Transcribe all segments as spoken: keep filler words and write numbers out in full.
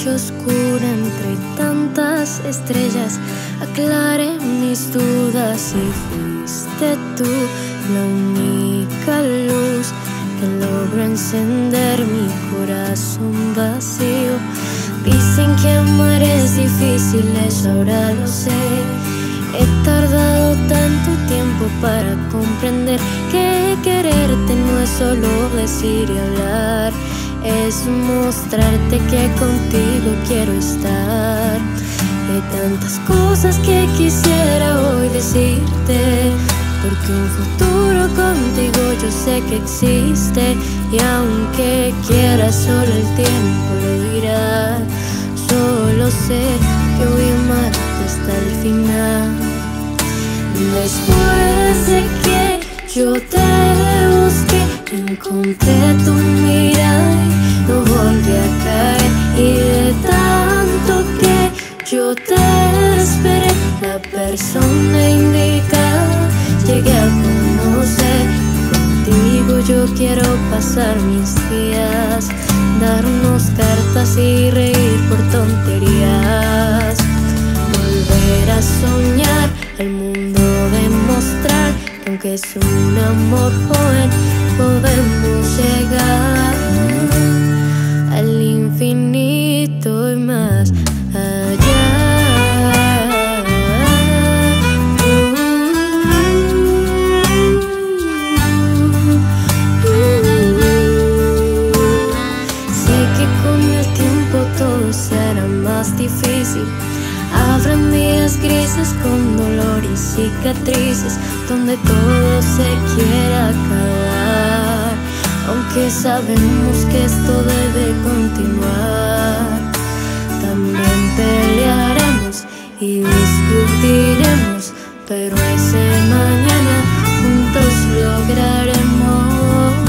noche oscura entre tantas estrellas aclaré mis dudas y fuiste tú la única luz que logró encender mi corazón vacío. Dicen que amar es difícil, eso ahora lo sé. He tardado tanto tiempo para comprender que quererte no es solo decir y hablar, es mostrarte que contigo quiero estar. Hay tantas cosas que quisiera hoy decirte, porque un futuro contigo yo sé que existe. Y aunque quiera solo el tiempo lo dirá, solo sé que voy a amarte hasta el final. Después de que yo te busqué, encontré tu mirada y no volví a caer. Y de tanto que yo te esperé, la persona indicada llegué a conocer. Contigo yo quiero pasar mis días, darnos cartas y reír por tonterías, volver a soñar, al mundo demostrar que aunque es un amor joven podemos llegar al infinito y más allá. Difícil. Habrán días grises con dolor y cicatrices, donde todo se quiera acabar, aunque sabemos que esto debe continuar. También pelearemos y discutiremos, pero ese mañana juntos lograremos.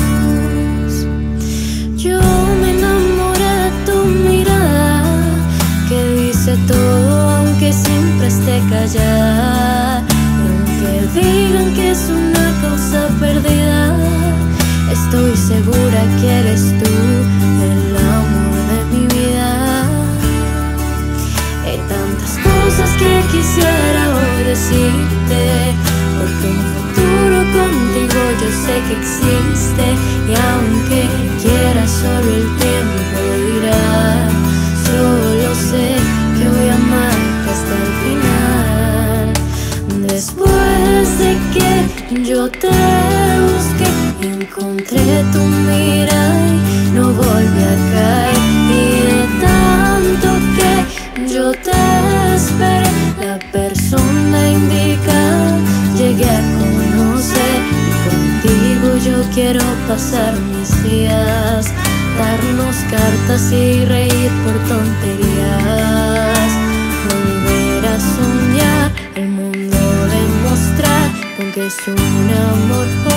Yo me enamoré de tu mirada, que dice todo aunque siempre esté callada. Y aunque digan que es una causa perdida, estoy segura que eres tú el amor de mi vida. Hay tantas cosas que quisiera hoy decirte, porque un futuro contigo yo sé que existe. Y aunque quiera solo el tiempo lo dirá, solo sé que voy a amarte hasta el final. Después de que yo te busqué, encontré tu mirada y no volví a caer. Y de tanto que yo te esperé, la persona indicada llegué a conocer. Contigo yo quiero pasar mis días, darnos cartas y reír por tonterías, volver a soñar, el mundo demostrar, aunque es un amor.